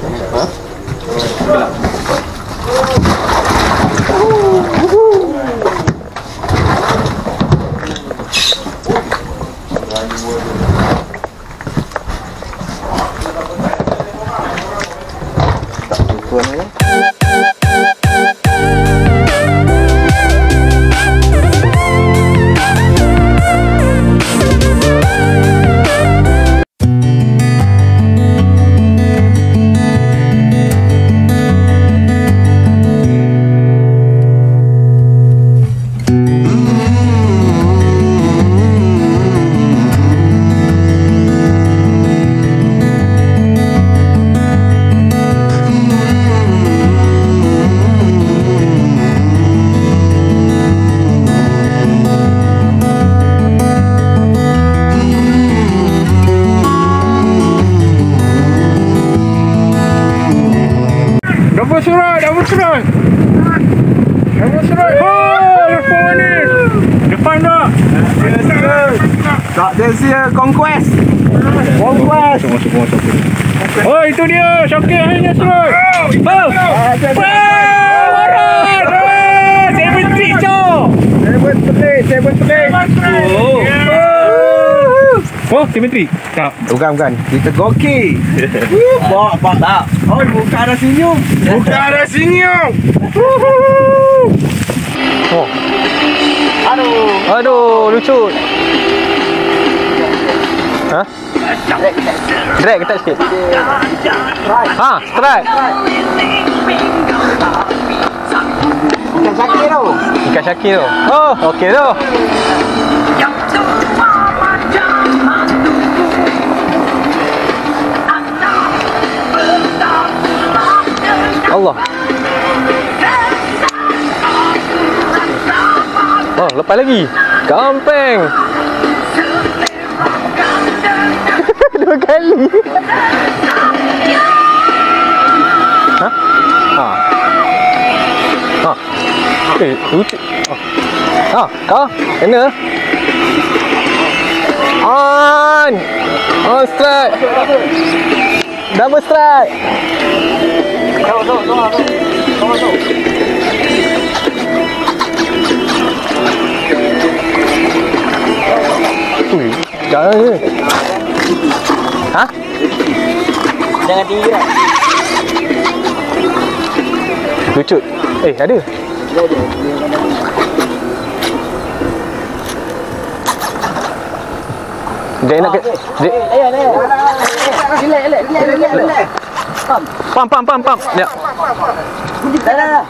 Double strike. Oh, depan ni. Depan tak? Tak Delsia Conquest. Oh, itu dia. Syakir hanya strike. Oh. Warat. 7-3 cow. 7-3. Oh, simetri? Tak. Bukan. Kita goki. Bawa tak. Oh, buka ada senyum. Oh. Aduh, lucu. Hah? Drag ketat sikit. Ha, strike. Bukan Syakir tu. Oh, okey tu. Allah. Oh, lepas lagi. Gampang. 2 kali. Hah? Lucu. Kau kena. On strike. Double strike. Tunggu. Jangan ni. Hah? Jangan tinggi lah. Lucut. Ada. Dia nak ke... Relax. Pam. Ya. Dah.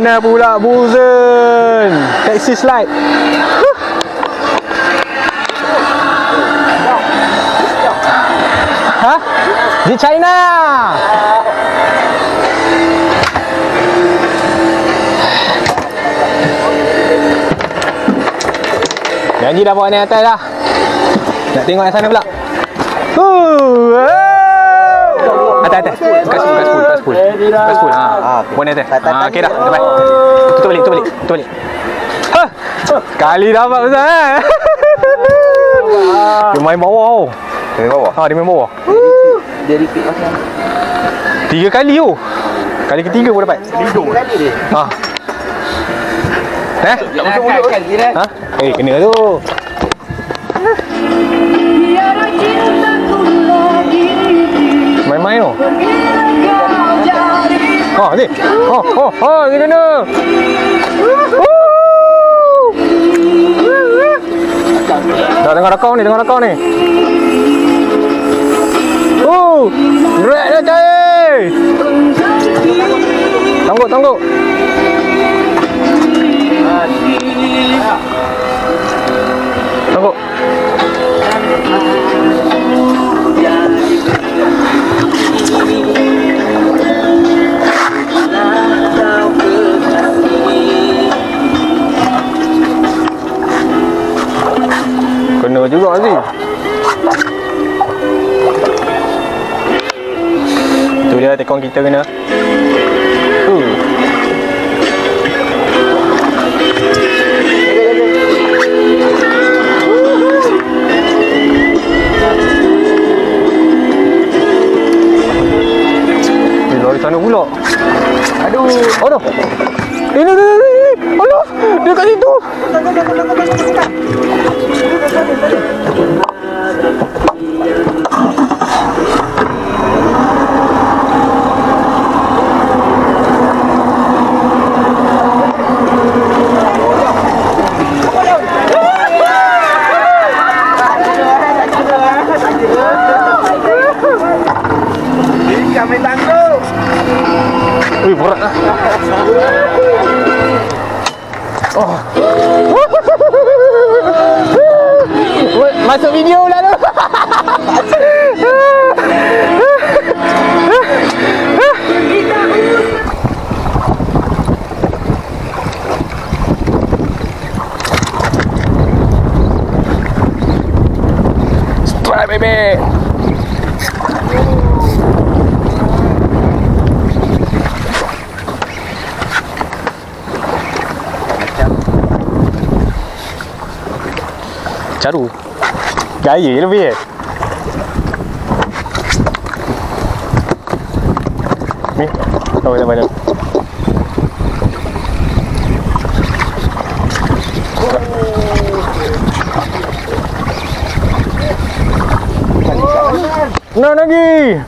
Mana pula Buzen? Taxi slide. Hah? Di China. Janji dah bawa ni atas dah. Nak tengok yang sana pula. Atas. Kat spool. Ha. Bawa ni atas. Okey dah. Dapat. Tutup balik. Ha. Sekali dapat besar eh. Dia main bawah. Dari bawah? Ha, dia main bawah. Dia repeat pasal 3 kali tu. Kali ketiga pun dapat. Ha. tak masuk mulut kan kira. Ha? Kena tu. Main-main tu. Ni. Ni kena. Dah tengah rakau ni. Drag dah cair. Tangguk. Tangguk. Kena juga sih. Tu dia tekong kita kena. Lari sana pula. Aduh. Ini. Aduh, dia kat situ. Kami tangguh. Wih, berat lah. Oh. Masuk video pula tu. Strike baby. Caru. Gaya lebih Ni. Tahu dah mana. Nah lagi.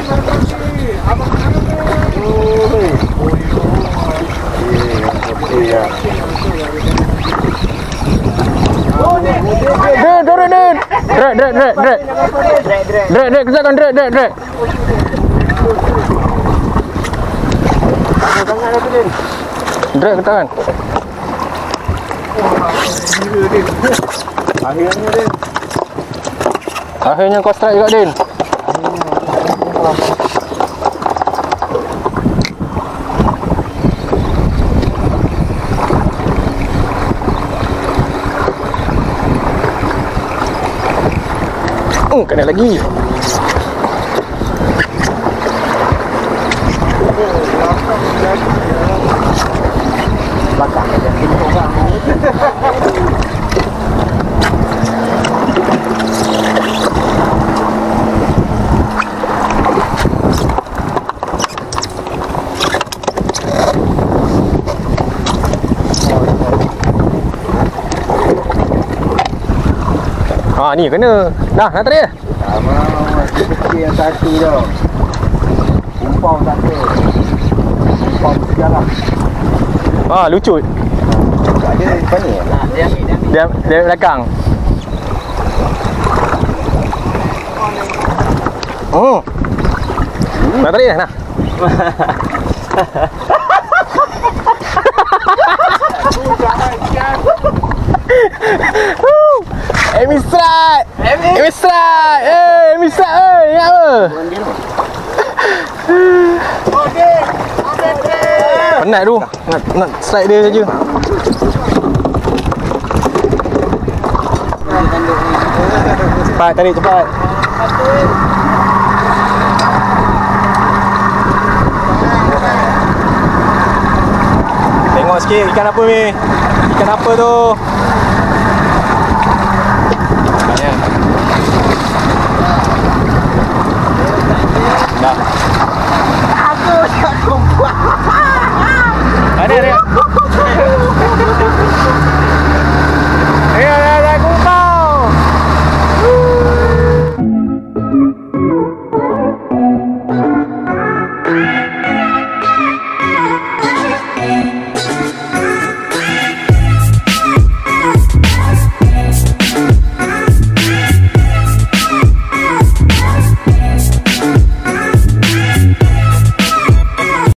Drag, kesakan drag. Drag ke tangan. Akhirnya kau strike juga, Din. Kena lagi. Belakang ada pintu orang. Ni kena. Dah, nak tadi. Sama masih kecil yang satu dah. Umpau satu. Umpau sejarah. Lucut. Ada depan ni. Dia belakang. Nak tadi dah, nah. Amy strike. Amy strike. Amy strike. Ingat apa? Penat tu. Nak strike dia saja. Cepat tarik cepat. Tengok sikit ikan apa ni? Ikan apa tu? Banyak. Dah. Aku tak kuat. Ada dia.